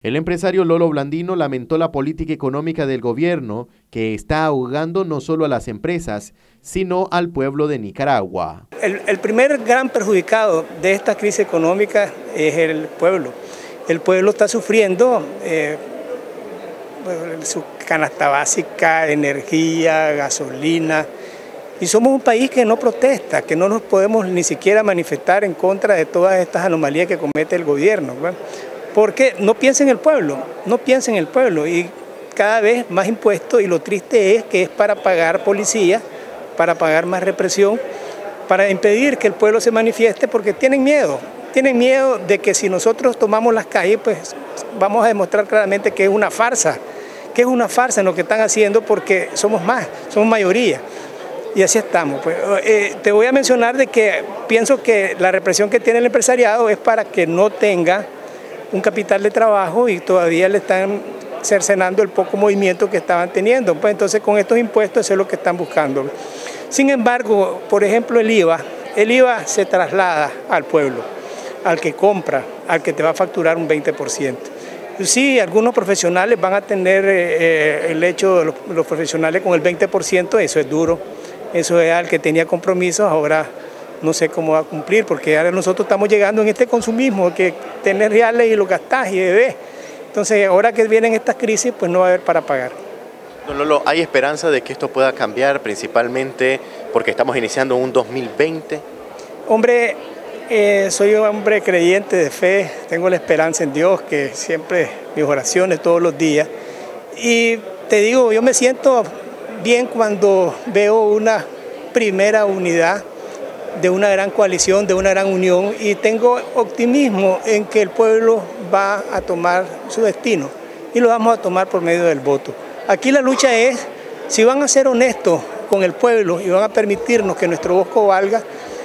El empresario Lolo Blandino lamentó la política económica del gobierno que está ahogando no solo a las empresas, sino al pueblo de Nicaragua. El primer gran perjudicado de esta crisis económica es el pueblo. El pueblo está sufriendo su canasta básica, energía, gasolina. Y somos un país que no protesta, que no nos podemos ni siquiera manifestar en contra de todas estas anomalías que comete el gobierno, ¿verdad? Porque no piensa en el pueblo, no piensa en el pueblo y cada vez más impuestos, y lo triste es que es para pagar policía, para pagar más represión, para impedir que el pueblo se manifieste, porque tienen miedo de que si nosotros tomamos las calles, pues vamos a demostrar claramente que es una farsa en lo que están haciendo, porque somos mayoría. Y así estamos. Pues, te voy a mencionar de que pienso que la represión que tiene el empresariado es para que no tenga un capital de trabajo y todavía le están cercenando el poco movimiento que estaban teniendo. Pues entonces con estos impuestos eso es lo que están buscando. Sin embargo, por ejemplo, el IVA se traslada al pueblo, al que compra, al que te va a facturar un 20%. Sí, algunos profesionales van a tener el hecho de los profesionales con el 20%, eso es duro. Eso es al que tenía compromisos, ahora no sé cómo va a cumplir, porque ahora nosotros estamos llegando en este consumismo, que tener reales y lo gastás y bebés. Entonces, ahora que vienen estas crisis, pues no va a haber para pagar. Don Lolo, ¿hay esperanza de que esto pueda cambiar, principalmente porque estamos iniciando un 2020? Hombre, soy un hombre creyente de fe, tengo la esperanza en Dios, que siempre mis oraciones todos los días. Y te digo, yo me siento bien cuando veo una primera unidad de una gran coalición, de una gran unión, y tengo optimismo en que el pueblo va a tomar su destino y lo vamos a tomar por medio del voto. Aquí la lucha es, si van a ser honestos con el pueblo y van a permitirnos que nuestro voto valga,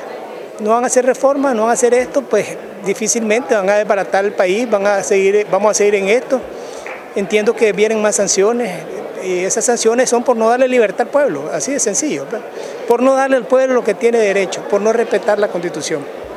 no van a hacer reformas, no van a hacer esto, pues difícilmente van a desbaratar el país, vamos a seguir en esto. Entiendo que vienen más sanciones, y esas sanciones son por no darle libertad al pueblo, así de sencillo, ¿verdad? Por no darle al pueblo lo que tiene derecho, por no respetar la Constitución.